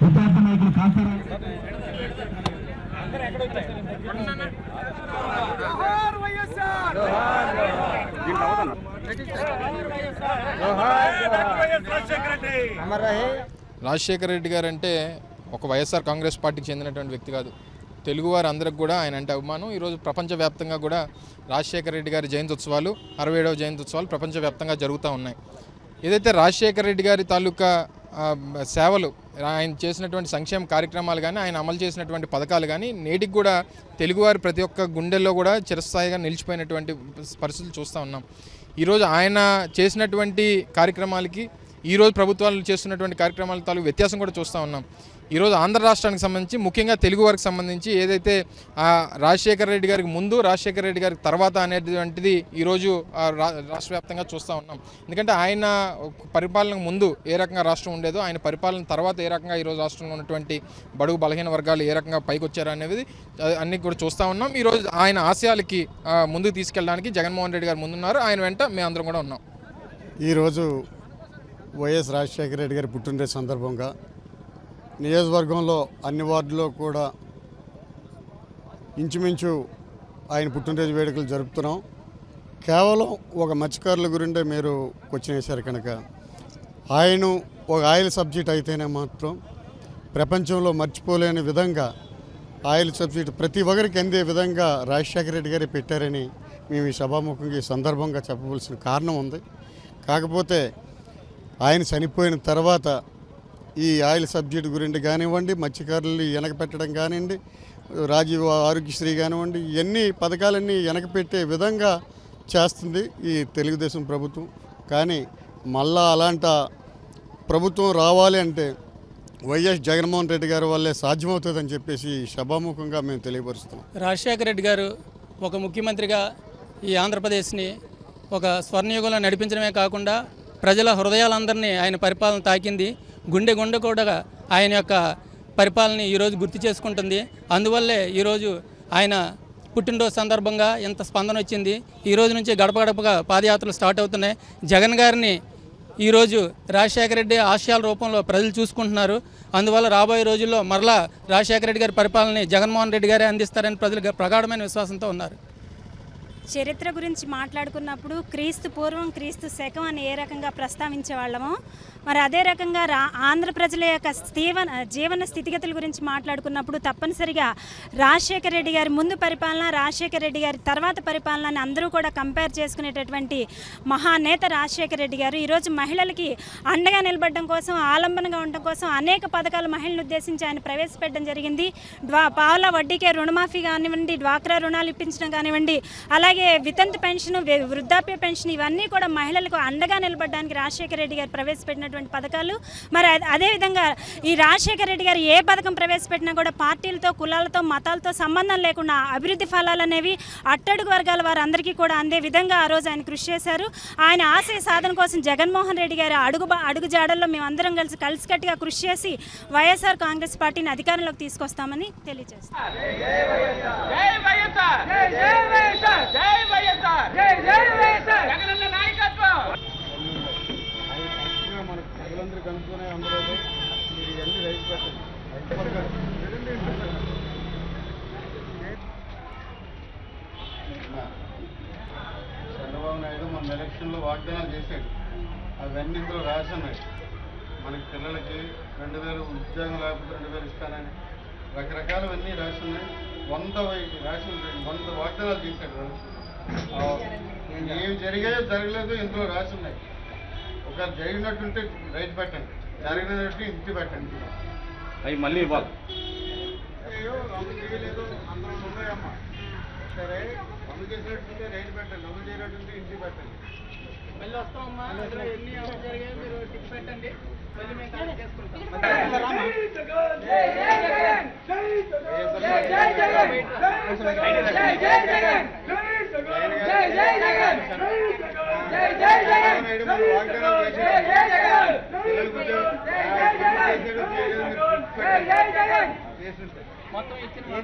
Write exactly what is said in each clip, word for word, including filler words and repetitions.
విద్యార్థి నాయకులు కాస్తారా రాజశేఖర రెడ్డి గారు అంటే ఒక వైఎస్ఆర్ కాంగ్రెస్ పార్టీకి చెందినటువంటి వ్యక్తి కాదు. తెలుగువారు అందరికి కూడా ఆయన అంటే అభిమానం. ఈరోజు ప్రపంచవ్యాప్తంగా కూడా రాజశేఖర రెడ్డి గారి జయంతి ఉత్సవాలు అరవై ఏడవ జయంతి ఉత్సవాలు ప్రపంచవ్యాప్తంగా జరుగుతూ ఉన్నాయి. ఏదైతే రాజశేఖర రెడ్డి గారి తాలూకా సేవలు, ఆయన చేసినటువంటి సంక్షేమ కార్యక్రమాలు కానీ, ఆయన అమలు చేసినటువంటి పథకాలు కానీ నేటికి కూడా తెలుగువారి ప్రతి ఒక్క గుండెల్లో కూడా చిరస్థాయిగా నిలిచిపోయినటువంటి పరిస్థితులు చూస్తూ ఉన్నాం. ఈరోజు ఆయన చేసినటువంటి కార్యక్రమాలకి ఈరోజు ప్రభుత్వాలు చేస్తున్నటువంటి కార్యక్రమాల తాలూకు వ్యత్యాసం కూడా చూస్తూ ఉన్నాం. ఈరోజు ఆంధ్ర రాష్ట్రానికి సంబంధించి, ముఖ్యంగా తెలుగు వారికి సంబంధించి ఏదైతే రాజశేఖర రెడ్డి గారికి ముందు, రాజశేఖర రెడ్డి గారికి తర్వాత అనేటువంటిది ఈరోజు రాష్ట్ర వ్యాప్తంగా చూస్తూ ఉన్నాం. ఎందుకంటే ఆయన పరిపాలన ముందు ఏ రకంగా రాష్ట్రం ఉండేదో, ఆయన పరిపాలన తర్వాత ఏ రకంగా ఈరోజు రాష్ట్రంలో ఉన్నటువంటి బడుగు బలహీన వర్గాలు ఏ రకంగా పైకి వచ్చారు అనేది అన్నీ కూడా చూస్తూ ఉన్నాం. ఈరోజు ఆయన ఆశయాలకి ముందుకు తీసుకెళ్ళడానికి జగన్మోహన్ రెడ్డి గారు ముందున్నారు. ఆయన వెంట మేము అందరం కూడా ఉన్నాం. ఈరోజు వైఎస్ రాజశేఖర రెడ్డి గారి పుట్టినరోజు సందర్భంగా నియోజకవర్గంలో అన్ని వార్డుల్లో కూడా ఇంచుమించు ఆయన పుట్టినరోజు వేడుకలు జరుపుతున్నాం. కేవలం ఒక మత్స్యకారుల గురిండే మీరు క్వశ్చన్ వేశారు కనుక, ఆయన ఒక ఆయిల్ సబ్సిడీ అయితేనే మాత్రం ప్రపంచంలో మర్చిపోలేని విధంగా ఆయిల్ సబ్సిడీ ప్రతి ఒక్కరికి అందే విధంగా రాజశేఖర రెడ్డి గారే పెట్టారని మేము ఈ సభాముఖంగా ఈ సందర్భంగా చెప్పవలసిన కారణం ఉంది. కాకపోతే ఆయన చనిపోయిన తర్వాత ఈ ఆయిల్ సబ్సిడీ గురించి కానివ్వండి, మత్స్యకారులు వెనకపెట్టడం కానివ్వండి, రాజీవ్ ఆరోగ్యశ్రీ కానివ్వండి, ఇవన్నీ పథకాలన్నీ వెనకపెట్టే విధంగా చేస్తుంది ఈ తెలుగుదేశం ప్రభుత్వం. కానీ మళ్ళా అలాంటి ప్రభుత్వం రావాలి అంటే వైఎస్ జగన్మోహన్ రెడ్డి గారి వల్లే సాధ్యమవుతుందని చెప్పేసి సభాముఖంగా మేము తెలియపరుస్తున్నాం. రాజశేఖర రెడ్డి గారు ఒక ముఖ్యమంత్రిగా ఈ ఆంధ్రప్రదేశ్ని ఒక స్వర్ణయుగంలో నడిపించడమే కాకుండా ప్రజల హృదయాలందరినీ ఆయన పరిపాలన తాకింది. గుండె గుండె కూడా ఆయన యొక్క పరిపాలన ఈరోజు గుర్తు చేసుకుంటుంది. అందువల్లే ఈరోజు ఆయన పుట్టినరోజు సందర్భంగా ఎంత స్పందన వచ్చింది. ఈరోజు నుంచి గడప గడపగా పాదయాత్రలు స్టార్ట్ అవుతున్నాయి. జగన్ గారిని ఈరోజు రాజశేఖర రెడ్డి ఆశయాల రూపంలో ప్రజలు చూసుకుంటున్నారు. అందువల్ల రాబోయే రోజుల్లో మరలా రాజశేఖర రెడ్డి గారి పరిపాలనని జగన్మోహన్ రెడ్డి గారే అందిస్తారని ప్రజలు ప్రగాఢమైన విశ్వాసంతో ఉన్నారు. చరిత్ర గురించి మాట్లాడుకున్నప్పుడు క్రీస్తు పూర్వం క్రీస్తు శకం అని ఏ రకంగా ప్రస్తావించే వాళ్ళమో, మరి అదే రకంగా రా ఆంధ్ర ప్రజల యొక్క జీవన జీవన స్థితిగతుల గురించి మాట్లాడుకున్నప్పుడు తప్పనిసరిగా రాజశేఖర రెడ్డి గారి ముందు పరిపాలన, రాజశేఖర రెడ్డి గారి తర్వాత పరిపాలన అందరూ కూడా కంపేర్ చేసుకునేటటువంటి మహానేత రాజశేఖర రెడ్డి గారు. ఈరోజు మహిళలకి అండగా నిలబడడం కోసం, ఆలంబనగా ఉండడం కోసం అనేక పథకాలు మహిళలను ఉద్దేశించి ఆయన ప్రవేశపెట్టడం జరిగింది. డ్వా పావుల వడ్డీకే రుణమాఫీ కానివ్వండి, డ్వాక్రా రుణాలు ఇప్పించడం కానివ్వండి, అలాగే వితంతు పెన్షన్, వృద్ధాప్య పెన్షన్, ఇవన్నీ కూడా మహిళలకు అండగా నిలబడడానికి రాజశేఖర రెడ్డి గారు ప్రవేశపెట్టినటువంటి పథకాలు. మరి అదేవిధంగా ఈ రాజశేఖర రెడ్డి గారు ఏ పథకం ప్రవేశపెట్టినా కూడా పార్టీలతో, కులాలతో, మతాలతో సంబంధం లేకుండా అభివృద్ధి ఫలాలు అనేవి అట్టడుగు వర్గాల వారందరికీ కూడా అందే విధంగా ఆ రోజు ఆయన కృషి చేశారు. ఆయన ఆశయ సాధన కోసం జగన్మోహన్ రెడ్డి గారు అడుగు అడుగు జాడల్లో మేమందరం కలిసి కలిసికట్టుగా కృషి చేసి వైఎస్ఆర్ కాంగ్రెస్ పార్టీని అధికారంలోకి తీసుకొస్తామని తెలియజేస్తాం. మనకు ప్రజలందరూ కనుక్కునే అందరూ మీరు ఇవన్నీ రైతు పెట్టండి. చంద్రబాబు నాయుడు మన ఎలక్షన్లో వాగ్దానాలు చేశాడు, అవన్నీ ఇందులో రాసున్నాయి. మనకి పిల్లలకి రెండు వేలు ఉద్యోగం లేకపోతే రెండు వేలు ఇస్తానని రకరకాలవన్నీ రాసున్నాయి. వంద రాసి వంద వాగ్దానాలు చేశాడు. ఏమి జరిగాయో జరగలేదో ఇందులో రాసున్నాయి. ఒకవేళ జరిగినట్టుంటే రైతు పెట్టండి, జరిగినట్టు ఇంటి పెట్టండి. అవి మళ్ళీ ఇవ్వాలి. అయ్యో అమలు చేయలేదు అందరం ఉన్నాయమ్మా. సరే అమలు చేసినట్టుంటే రైతు పెట్టండి, అమలు చేయనట్టుంటే ఇంటి పెట్టండి. మళ్ళీ వస్తామమ్మా, అందులో ఎన్ని అమలు జరిగాయో మీరు టిక్ పెట్టండి, మళ్ళీ మేము కలెక్ట్ చేసుకుంటాం. మొత్తం ఇచ్చిన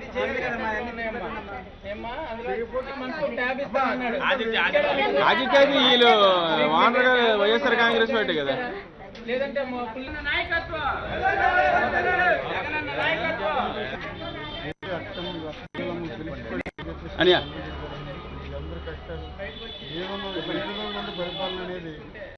ఆదిత్యాది వీళ్ళు వానర్ వైఎస్ఆర్ కాంగ్రెస్ పార్టీ కదా. లేదంటే నాయకత్వం అనియా అందరి కష్టాలు ఏమన్నా పరిపాలన అనేది